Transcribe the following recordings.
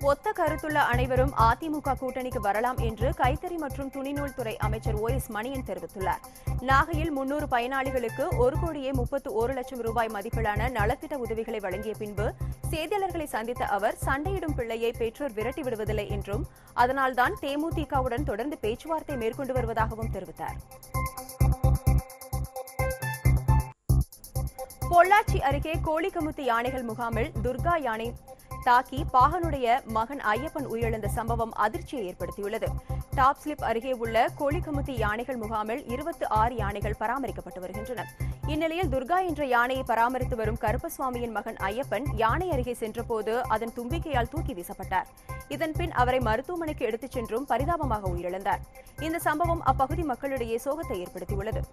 ஒத்த கருத்துள்ள அனைவரும் அதிமுக கூட்டணிக்கு வரலாம் என்று கைத்தறி மற்றும் துணிநூல் துறை அமைச்சர் OS மணியன் தெரிவித்துள்ளார். நாகையில் 300 பயனாளிகளுக்கு 1,31,00,000 ரூபாய் மதிப்பிலான நலத்திட்ட உதவிகளை வழங்கிய பின்பு செய்தியாளர்களை சந்தித்த அவர், சண்டையிடும் பிள்ளையை பெற்றோர் விரட்டி விடுவதில்லை என்றும் அதனால்தான் தேமுதிகவுடன் தொடர்ந்து பேச்சுவார்த்தை மேற்கொண்டு வருவதாகவும் தெரிவித்தார். பொள்ளாச்சி அருகே கோழிக்கமுத்து யானைகள் முகாமில் துர்கா யானை தாக்கி பாகனுடைய மகன் ஐயப்பன் உயிரிழந்த சம்பவம் அதிர்ச்சியை ஏற்படுத்தியுள்ளது. டாப் ஸ்லிப் அருகே உள்ள கோழிக்கமுத்து யானைகள் முகாமில் 26 யானைகள் பராமரிக்கப்பட்டு வருகின்றன. இந்நிலையில் துர்கா என்ற யானையை பராமரித்து வரும் கருப்பசுவாமியின் மகன் ஐயப்பன் யானை அருகே சென்றபோது அதன் தும்பிக்கையால் தூக்கி வீசப்பட்டார். இதன்பின் அவரை மருத்துவமனைக்கு எடுத்துச் சென்றும் பரிதாபமாக உயிரிழந்தார். இந்த சம்பவம் அப்பகுதி மக்களிடையே சோகத்தை ஏற்படுத்தியுள்ளது.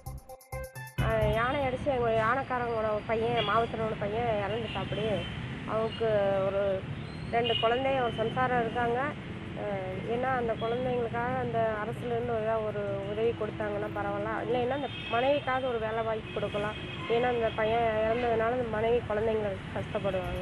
யானை அடித்து எங்கள் யானைக்காரங்களோட பையன் மாவட்டத்தோட பையன் இறந்துட்டாப்படி. அவனுக்கு ஒரு 2 குழந்தைங்க ஒரு சம்சாரம் இருக்காங்க. ஏன்னா அந்த குழந்தைங்களுக்காக அந்த அரசுலேருந்து ஒரு உதவி கொடுத்தாங்கன்னா பரவாயில்ல, இல்லைன்னா அந்த மனைவிக்காக ஒரு வேலை வாய்ப்பு கொடுக்கலாம். ஏன்னா அந்த பையன் இறந்ததுனால அந்த மனைவி குழந்தைங்க கஷ்டப்படுவாங்க.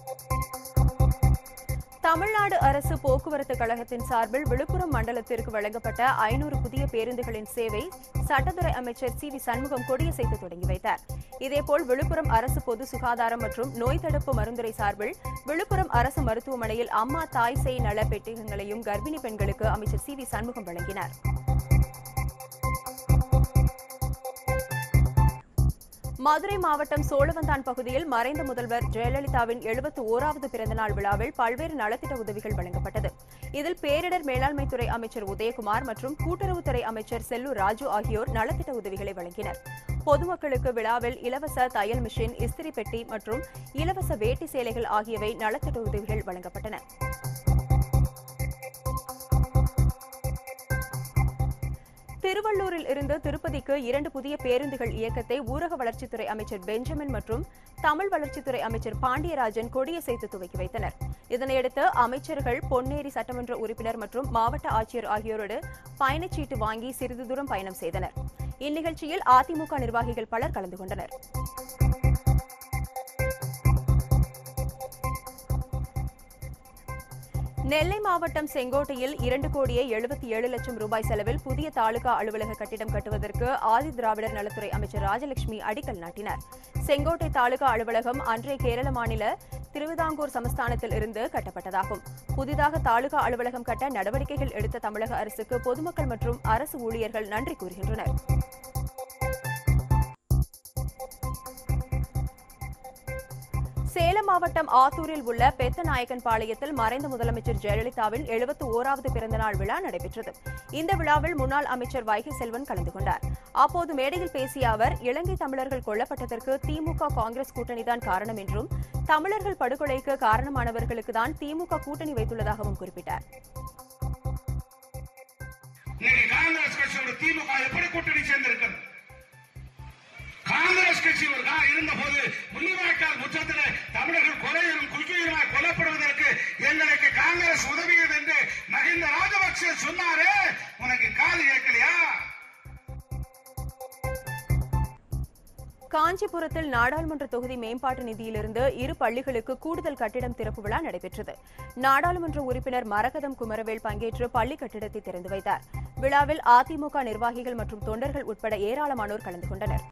தமிழ்நாடு அரசு போக்குவரத்து கழகத்தின் சார்பில் விழுப்புரம் மண்டலத்திற்கு வழங்கப்பட்ட 500 புதிய பேருந்துகளின் சேவை சட்டத்துறை அமைச்சர் CV சண்முகம் கொடியசைத்து தொடங்கி வைத்தார். இதேபோல் விழுப்புரம் அரசு பொது சுகாதாரம் மற்றும் நோய் தடுப்பு மருந்துரை சார்பில் விழுப்புரம் அரசு மருத்துவமனையில் அம்மா தாய் சேய் நல பெட்டகங்களையும் கர்ப்பிணி பெண்களுக்கு அமைச்சர் CV சண்முகம் வழங்கினார். மதுரை மாவட்டம் சோழவந்தான் பகுதியில் மறைந்த முதல்வர் ஜெயலலிதாவின் 71வது பிறந்தநாள் விழாவில் பல்வேறு நலத்திட்ட உதவிகள் வழங்கப்பட்டது. இதில் பேரிடர் மேலாண்மைத்துறை அமைச்சர் உதயகுமார் மற்றும் கூட்டுறவுத்துறை அமைச்சர் செல்லூர் ராஜு ஆகியோர் நலத்திட்ட உதவிகளை வழங்கினர். பொதுமக்களுக்கு விழாவில் இலவச தையல் மிஷின், இஸ்திரி பெட்டி மற்றும் இலவச வேட்டி சேலைகள் ஆகியவை நலத்திட்ட உதவிகள் வழங்கப்பட்டன. திருவள்ளூரில் இருந்து திருப்பதிக்கு 2 புதிய பேருந்துகள் இயக்கத்தை ஊரக வளர்ச்சித்துறை அமைச்சர் பெஞ்சமின் மற்றும் தமிழ் வளர்ச்சித்துறை அமைச்சர் பாண்டியராஜன் கொடியசைத்து துவக்கி வைத்தனர். இதனையடுத்து அமைச்சர்கள் பொன்னேரி சட்டமன்ற உறுப்பினர் மற்றும் மாவட்ட ஆட்சியர் ஆகியோரோடு பயணச்சீட்டு வாங்கி சிறிது தூரம் பயணம் செய்தனர். இந்நிகழ்ச்சியில் அதிமுக நிர்வாகிகள் பலர் கலந்து கொண்டனர். நெல்லை மாவட்டம் செங்கோட்டையில் 2,77,00,000 ரூபாய் செலவில் புதிய தாலுகா அலுவலக கட்டிடம் கட்டுவதற்கு ஆதி திராவிடர் நலத்துறை அமைச்சர் ராஜலட்சுமி அடிக்கல் நாட்டினார். செங்கோட்டை தாலுகா அலுவலகம் அன்றைய கேரள மாநில திருவிதாங்கூர் சமஸ்தானத்தில் இருந்து கட்டப்பட்டதாகும். புதிதாக தாலுகா அலுவலகம் கட்ட நடவடிக்கைகள் எடுத்த தமிழக அரசுக்கு பொதுமக்கள் மற்றும் அரசு ஊழியர்கள் நன்றி கூறுகின்றனர். சேலம் மாவட்டம் ஆத்தூரில் உள்ள பெத்தநாயக்கன் பாளையத்தில் மறைந்த முதலமைச்சர் ஜெயலலிதாவின் 71வது பிறந்தநாள் விழா நடைபெற்றது. இந்த விழாவில் முன்னாள் அமைச்சர் வைகை செல்வன் கலந்து கொண்டார். அப்போது மேடையில் பேசிய அவர், இலங்கை தமிழர்கள் கொல்லப்பட்டதற்கு திமுக காங்கிரஸ் கூட்டணிதான் காரணம் என்றும் தமிழர்கள் படுகொலைக்கு காரணமானவர்களுக்கு தான் திமுக கூட்டணி வைத்துள்ளதாகவும் குறிப்பிட்டார். காங்கிரஸ் கட்சி இருந்தபோது முள்ளிவாய்க்கால் முற்றத்தில் தமிழர்கள் கொலையும் குறுகியுமாய் கொல்லப்படுவதற்கு எங்களுக்கு காங்கிரஸ் உதவியது என்று மஹிந்த ராஜபக்சே சொன்னாரே, உனக்கு காது கேட்கலையா? காஞ்சிபுரத்தில் நாடாளுமன்ற தொகுதி மேம்பாட்டு நிதியிலிருந்து 2 பள்ளிகளுக்கு கூடுதல் கட்டிடம் திறப்பு விழா நடைபெற்றது. நாடாளுமன்ற உறுப்பினர் மரகதம் குமரவேல் பங்கேற்று பள்ளி கட்டிடத்தை திறந்து வைத்தார். விழாவில் அதிமுக நிர்வாகிகள் மற்றும் தொண்டர்கள் உட்பட ஏராளமானோர் கலந்து கொண்டனர்.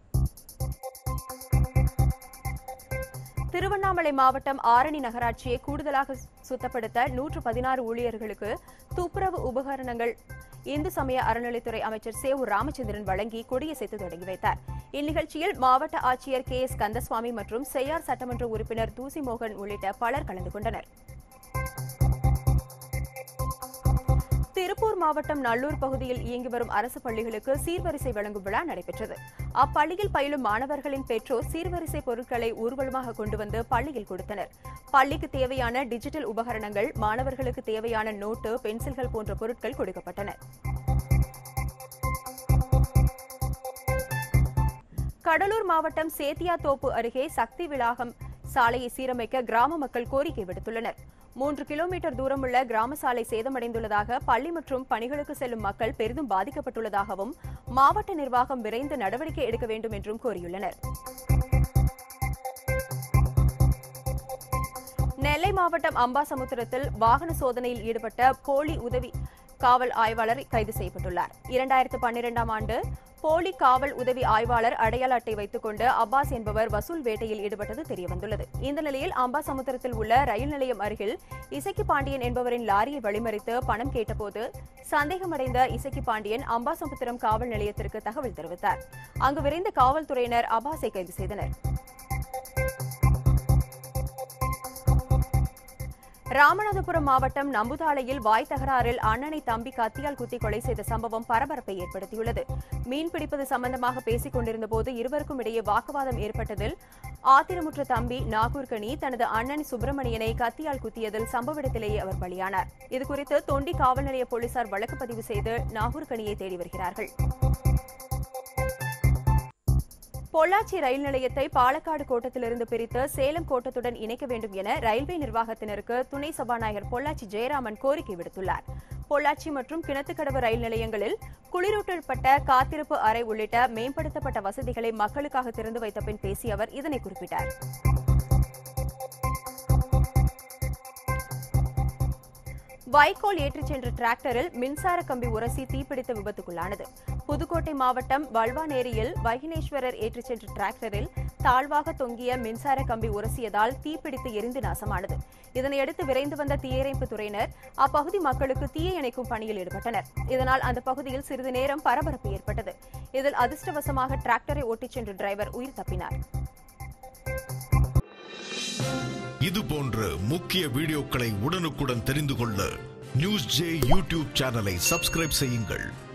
திருவண்ணாமலை மாவட்டம் ஆரணி நகராட்சியை கூடுதலாக சுத்தப்படுத்த 116 ஊழியர்களுக்கு துப்புரவு உபகரணங்கள் இந்து சமய அறநிலைத்துறை அமைச்சர் சேவூர் ராமச்சந்திரன் வழங்கி கொடியசைத்து தொடங்கி வைத்தார். இந்நிகழ்ச்சியில் மாவட்ட ஆட்சியர் KS கந்தசுவாமி மற்றும் செய்யார் சட்டமன்ற உறுப்பினர் தூசி மோகன் உள்ளிட்ட பலர் கலந்து கொண்டனர். திருப்பூர் மாவட்டம் நல்லூர் பகுதியில் இயங்கி வரும் அரசு பள்ளிகளுக்கு சீர்வரிசை வழங்கும் விழா நடைபெற்றது. அப்பள்ளியில் பயிலும் மாணவர்களின் பெற்றோர் சீர்வரிசை பொருட்களை ஊர்வலமாக கொண்டு வந்து பள்ளியில் கொடுத்தனர். பள்ளிக்கு தேவையான டிஜிட்டல் உபகரணங்கள், மாணவர்களுக்கு தேவையான நோட்டு, பென்சில்கள் போன்ற பொருட்கள் கொடுக்கப்பட்டன. கடலூர் மாவட்டம் சேத்தியாத்தோப்பு அருகே சக்தி விளாகம் சாலையை சீரமைக்க கிராம மக்கள் கோரிக்கை விடுத்துள்ளனர். 3 கிலோமீட்டர் தூரமுள்ள கிராம சாலை சேதமடைந்துள்ளதாக, பள்ளி மற்றும் பணிகளுக்கு செல்லும் மக்கள் பெரிதும் பாதிக்கப்பட்டுள்ளதாகவும் மாவட்ட நிர்வாகம் விரைந்து நடவடிக்கை எடுக்க வேண்டும் என்றும் கோரியுள்ளனர். நெல்லை நெல்லை மாவட்டம் அம்பாசமுத்திரத்தில் வாகன சோதனையில் ஈடுபட்ட போலி உதவி காவல் ஆய்வாளர் கைது செய்யப்பட்டுள்ளார். 2012ஆம் ஆண்டு போலி காவல் உதவி ஆய்வாளர் அடையாள அட்டை வைத்துக் கொண்டு அப்பாஸ் என்பவர் வசூல் வேட்டையில் ஈடுபட்டது தெரியவந்துள்ளது. இந்த நிலையில் அம்பாசமுத்திரத்தில் உள்ள ரயில் நிலையம் அருகில் இசக்கி பாண்டியன் என்பவரின் லாரியை வழிமறித்து பணம் கேட்டபோது சந்தேகமடைந்த இசக்கி பாண்டியன் அம்பாசமுத்திரம் காவல் நிலையத்திற்கு தகவல் தெரிவித்தார். அங்கு விரைந்த காவல்துறையினர் அப்பாஸை கைது செய்தனர். ராமநாதபுரம் மாவட்டம் நம்புதாளையில் வாய் தகராறில் அண்ணனை தம்பி கத்தியால் குத்தி கொலை செய்த சம்பவம் பரபரப்பை ஏற்படுத்தியுள்ளது. மீன் பிடிப்பது சம்பந்தமாக பேசிக் கொண்டிருந்தபோது இருவருக்கும் இடையே வாக்குவாதம் ஏற்பட்டதில் ஆத்திரமுற்ற தம்பி நாகூர்கனி தனது அண்ணன் சுப்பிரமணியனை கத்தியால் குத்தியதில் சம்பவ இடத்திலேயே அவர் பலியானார். இதுகுறித்து தொண்டி காவல் நிலைய போலீசார் வழக்கு பதிவு செய்து நாகூர்கனியை தேடி வருகிறார்கள். பொள்ளாச்சி ரயில் நிலையத்தை பாலக்காடு கோட்டத்திலிருந்து பிரித்து சேலம் கோட்டத்துடன் இணைக்க வேண்டும் என ரயில்வே நிர்வாகத்தினருக்கு துணை சபாநாயகர் பொள்ளாச்சி ஜெயராமன் கோரிக்கை விடுத்துள்ளார். பொள்ளாச்சி மற்றும் கிணத்துக்கடவு ரயில் நிலையங்களில் குளிரூட்டப்பட்ட காத்திருப்பு அறை உள்ளிட்ட மேம்படுத்தப்பட்ட வசதிகளை மக்களுக்காக திறந்து வைத்த பின் பேசிய அவர் இதனை குறிப்பிட்டார். வைக்கோல் ஏற்றிச் சென்ற டிராக்டரில் மின்சார கம்பி உரசி தீப்பிடித்த விபத்துக்குள்ளானது. புதுக்கோட்டை மாவட்டம் வல்வானேரியில் வைகினேஸ்வரர் ஏற்றிச் சென்ற டிராக்டரில் தாழ்வாக தொங்கிய மின்சார கம்பி உரசியதால் தீப்பிடித்து எரிந்து நாசமானது. இதனையடுத்து விரைந்து வந்த தீயணைப்புத் துறையினர் அப்பகுதி மக்களுக்கு தீயை அணைக்கும் பணியில் ஈடுபட்டனர். இதனால் அந்த பகுதியில் சிறிது நேரம் பரபரப்பு ஏற்பட்டது. இதில் அதிர்ஷ்டவசமாக டிராக்டரை ஓட்டிச் சென்ற டிரைவர் உயிர் தப்பினார். இது போன்ற முக்கிய வீடியோக்களை உடனுக்குடன் தெரிந்து கொள்ள நியூஸ் ஜே யூடியூப் சேனலை சப்ஸ்கிரைப் செய்யுங்கள்.